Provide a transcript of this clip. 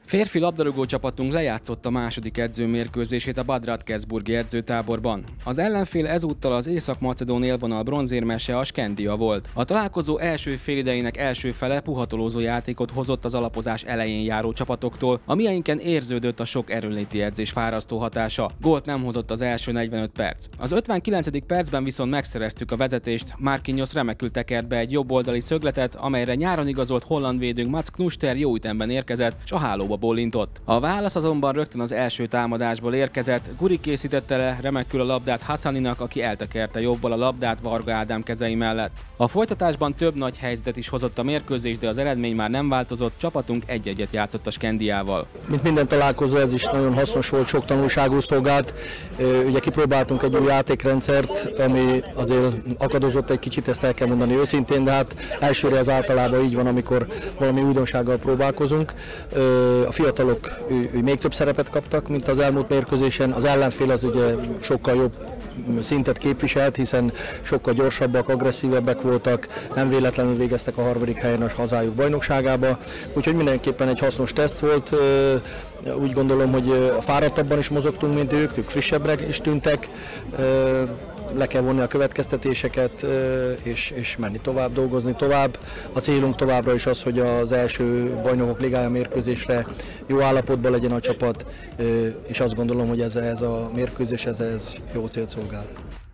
Férfi labdarúgó csapatunk lejátszott a második edzőmérkőzését a Bad Radkersburgi edzőtáborban. Az ellenfél ezúttal az észak-macedón élvonal bronzérmese a Skandia volt. A találkozó első félidejének első fele puhatolózó játékot hozott az alapozás elején járó csapatoktól, a mieinken érződött a sok erőnléti edzés fárasztó hatása. Gólt nem hozott az első 45 perc. Az 59. percben viszont megszereztük a vezetést, Marquinhos remekül tekert be egy jobboldali szögletet, amelyre nyáron igazolt holland védőnk Mats Knuster jó ütemben érkezett, s a hálóba bólintott. A válasz azonban rögtön az első támadásból érkezett, Guri készítette le remekül a labdát Hassaninak, aki eltekerte jobbal a labdát Varga Ádám kezei mellett. A folytatásban több nagy helyzetet is hozott a mérkőzés, de az eredmény már nem változott, csapatunk 1-1-et játszott a Skandiával. Mint minden találkozó, ez is nagyon hasznos volt, sok tanulságú szolgált. Ugye kipróbáltunk egy új játékrendszert, ami azért akadozott egy kicsit, ezt el kell mondani őszintén, de hát elsőre az általában így van, amikor valami újdonsággal próbálkozunk. A fiatalok még több szerepet kaptak, mint az elmúlt mérkőzésen. Az ellenfél az ugye sokkal jobb szintet képviselt, hiszen sokkal gyorsabbak, agresszívebbek voltak, nem véletlenül végeztek a harmadik helyen a hazájuk bajnokságába, úgyhogy mindenképpen egy hasznos teszt volt. Úgy gondolom, hogy fáradtabban is mozogtunk, mint ők frissebbre is tűntek. Le kell vonni a következtetéseket, és menni tovább, dolgozni tovább. A célunk továbbra is az, hogy az első bajnokok ligája mérkőzésre jó állapotban legyen a csapat, és azt gondolom, hogy ez a mérkőzés ez jó célt szolgál.